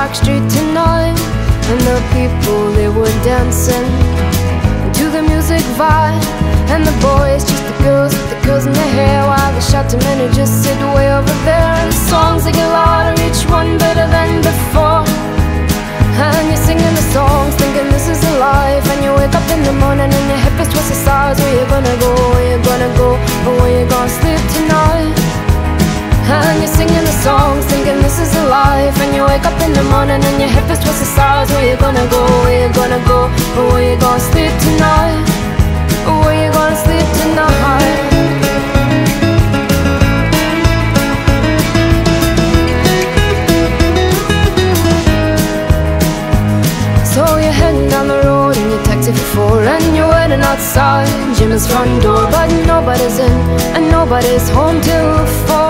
dark street tonight, and the people, they were dancing to the music vibe. And the boys chased the girls with the curls in their hair, while the shouting men who just sit way over there. And the songs, they get louder, each one better than before. And you're singing the songs, thinking this is a life. And you wake up in the morning and your hip is twisted sides. Where you gonna go, where you gonna go, or where you gonna sleep tonight? And you're singing the songs, thinking this is a life. And you wake up in the morning and your hip is twisted sides. Where you gonna go, where you gonna go, or where you gonna sleep tonight? Or where you gonna sleep tonight? So you're heading down the road in your taxi for 4, and you're waiting outside Jimmy's front door, but nobody's in and nobody's home till 4.